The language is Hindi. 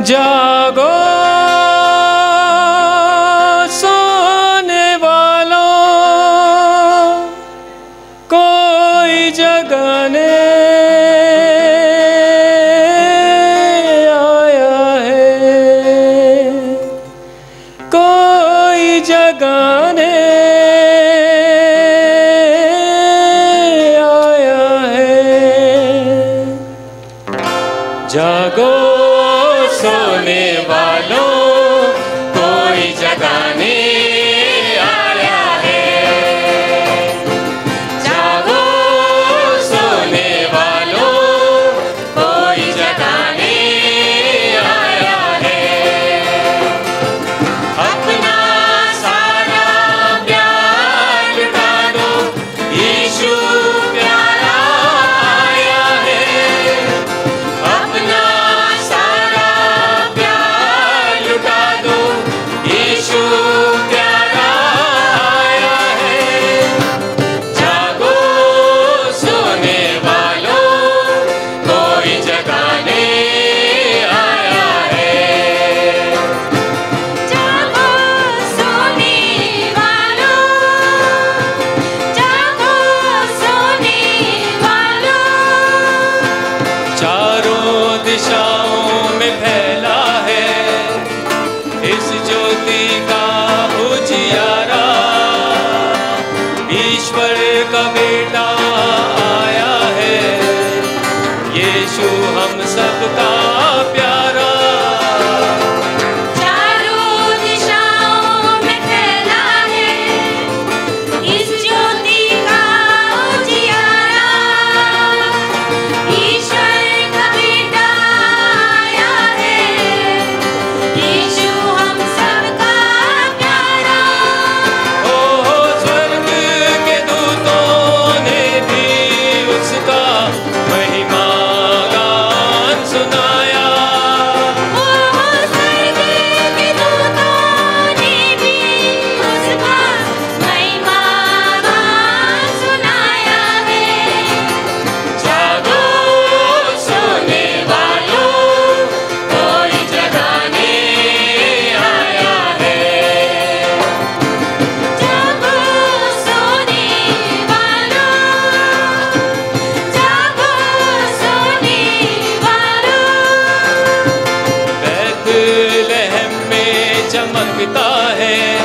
जागो सोने वालों, कोई जगाने आया है, कोई जगाने आया है। जागो सोने वालों, कोई जगाने आया है। जागो सोने वालों, कोई जगाने आया है। अपना सारा प्यार लुटा दो, यीशु प्यारा आया है। अपना प्यारा आया है। जागो सोने वालों, कोई जगाने आया है। जागो सोने वालों, जागो सोने वालों। चारों दिशाओं में फैला है इस ज्योति का उजियारा। ईश्वर का बेटा आया है, यीशु हम सबका प्यारा। चारों दिशाओं में फैला है इस ज्योति का उजियारा। ईश्वर का बेटा आया है, यीशु हम सबका प्यारा। ओ स्वर्ग के दूतों ने भी उसका महिमा गान सुनाया। स्वर्ग के दूतों ने भी उसका महिमा गान सुनाया है। जागो सोने वालों, कोई जगाने आया है। जागो सोने वालों, जागो सोने वालों। बैतलहम में चमकता है